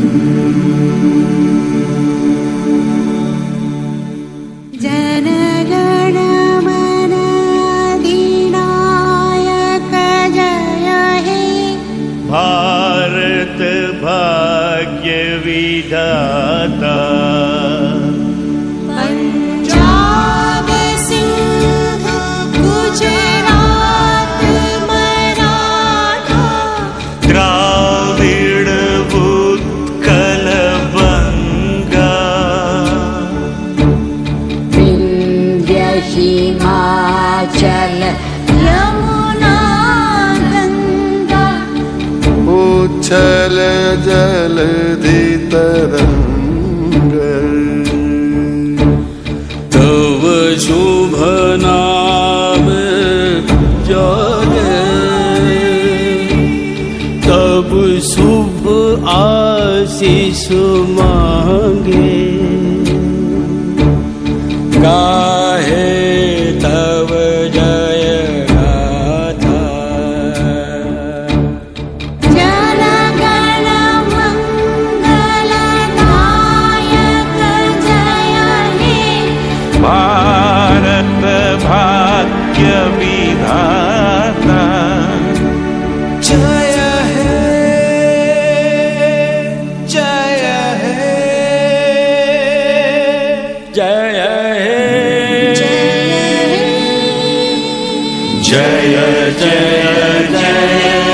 भारत भाग्य विधाता पंजाब सिंध गुजरात मराठा द्राविड़ उत्कल बंगा विंध्य हिमाचल यमुना गंगा उच्छल जलधि तरंग तव शुभ नाम जागे तब शुभ आशीष मांगे गाहे तव जय गाथा जन गण मंगलदायक जय हे भारत भाग्य विधाता जय हे जय हे जय हे जय जय जय